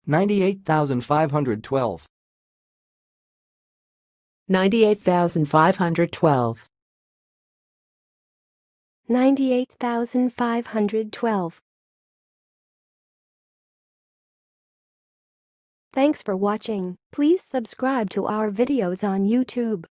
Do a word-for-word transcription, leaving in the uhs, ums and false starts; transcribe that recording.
ninety-eight thousand five hundred twelve. ninety-eight thousand five hundred twelve. ninety-eight thousand five hundred twelve. Thanks for watching. Please subscribe to our videos on YouTube.